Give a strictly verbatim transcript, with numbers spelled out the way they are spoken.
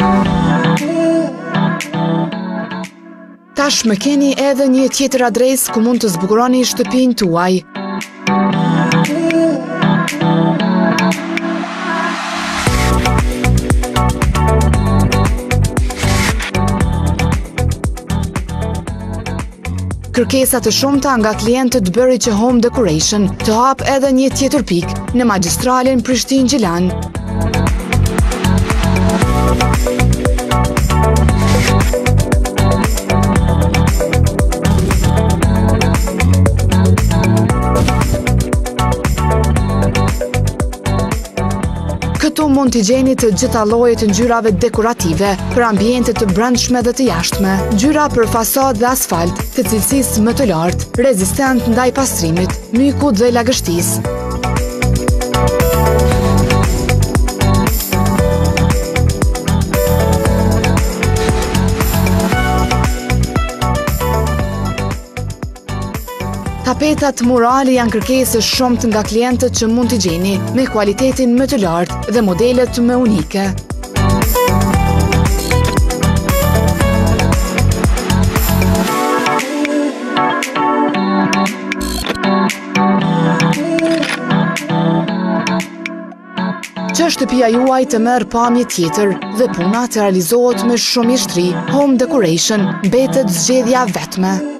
Tash më keni edhe një tjetër adresë ku mund të zbukuroni shtëpinë tuaj. Kërkesa të shumta nga klientët bëri që Home Decoration të hap edhe një tjetër pikë në magjistralen Prishtinë-Gjilan. Këtu mund t'i gjeni të gjitha llojet të ngjyrave dekorative për ambiente të brendshme dhe të jashtme, ngjyra për fasadë dhe asfalt, të cilësisë më të lartë, rezistent ndaj pastrimit, mykut dhe lagështisë. Tapetat murali janë kërkesë shumë nga klientët që mund t'i gjeni me kualitetin më të lartë dhe modelet më unike. Që shtëpia juaj të merr pamje tjetër dhe puna të realizohet me shumë mjeshtri, Home Decoration mbetet zgjedhja vetme.